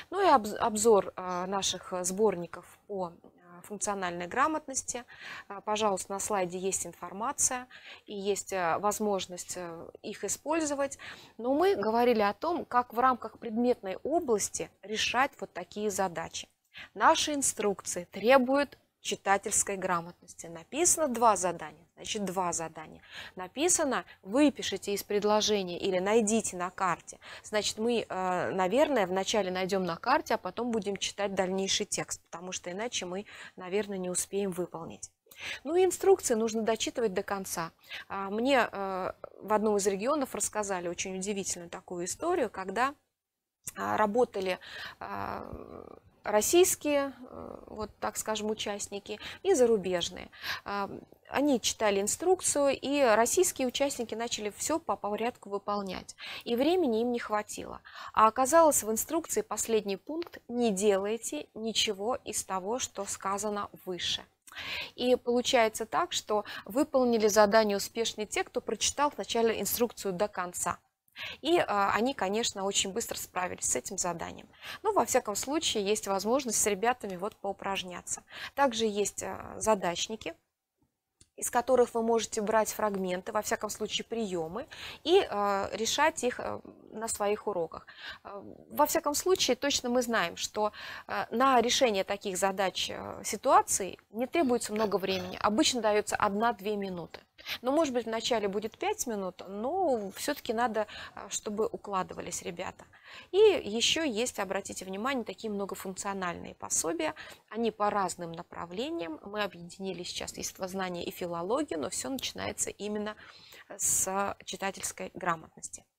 Ну и обзор наших сборников по функциональной грамотности. Пожалуйста, на слайде есть информация и есть возможность их использовать. Но мы говорили о том, как в рамках предметной области решать вот такие задачи. Наши инструкции требуют читательской грамотности. Написано 2 задания, значит 2 задания. Написано выпишите из предложения или найдите на карте. Значит, мы, наверное, вначале найдем на карте, а потом будем читать дальнейший текст, потому что иначе мы, наверное, не успеем выполнить. Ну и инструкции нужно дочитывать до конца. Мне в одном из регионов рассказали очень удивительную такую историю, когда работали российские, вот так скажем, участники и зарубежные. Они читали инструкцию, и российские участники начали все по порядку выполнять. И времени им не хватило. А оказалось в инструкции последний пункт: не делайте ничего из того, что сказано выше. И получается так, что выполнили задание успешнее те, кто прочитал вначале инструкцию до конца. И они, конечно, очень быстро справились с этим заданием. Но, во всяком случае, есть возможность с ребятами вот поупражняться. Также есть задачники, из которых вы можете брать фрагменты, во всяком случае приемы, и решать их на своих уроках. Во всяком случае, точно мы знаем, что на решение таких задач, ситуаций не требуется много времени. Обычно дается 1-2 минуты. Но, может быть, вначале будет 5 минут, но все-таки надо, чтобы укладывались ребята. И еще есть, обратите внимание, такие многофункциональные пособия. Они по разным направлениям. Мы объединили сейчас естествознание и филологию, но все начинается именно с читательской грамотности.